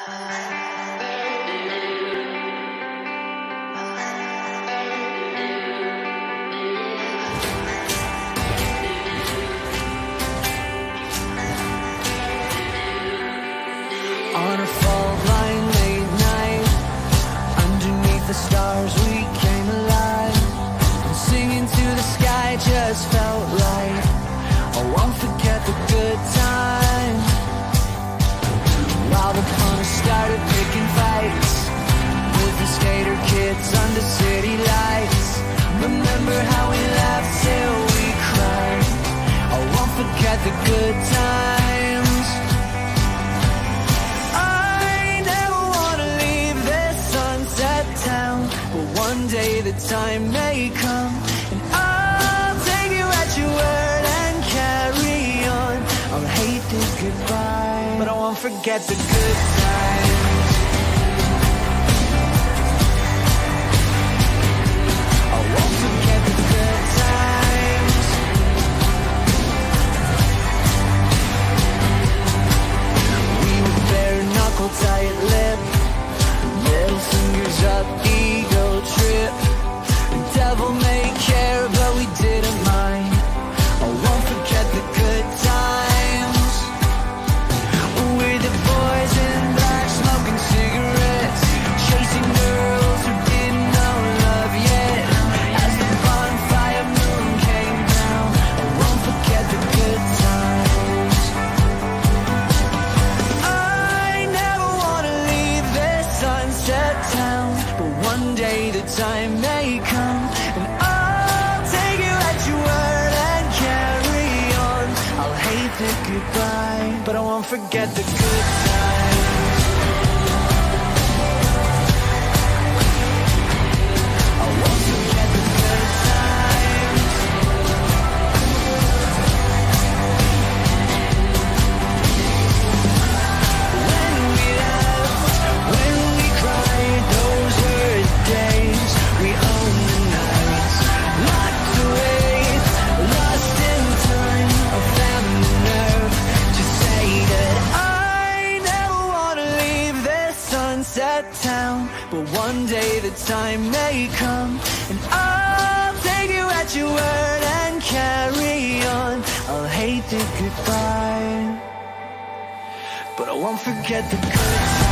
On a fault line late night, underneath the stars we came alive, and singing to the sky just felt right. I won't forget the good times, while the punters started picking fights with the skater kids under city lights. Remember how we laughed till we cried. I won't forget the good times. One day the time may come, and I'll take you at your word and carry on. I'll hate the goodbye, but I won't forget the good times. I won't forget the good times. We were bare knuckle, tight lip, middle fingers up, ego trip. The devil may care, but we didn't mind. I won't forget the good times. We're the boys in black, smoking cigarettes, chasing girls who didn't know love yet. As the bonfire moon came down, I won't forget the good times. I never wanna leave this sunset town, but one day the time may come, and I'll take you at your word and carry on. I'll hate the goodbye, but I won't forget the good times. I won't forget the good times. When we laughed, when we cried, those were the days. We owned the nights, locked away, lost in time. I found the nerve to say that I never wanna leave this sunset town, but one day the time may come, and I'll take you at your word and carry on. I'll hate the goodbye, but I won't forget the good times.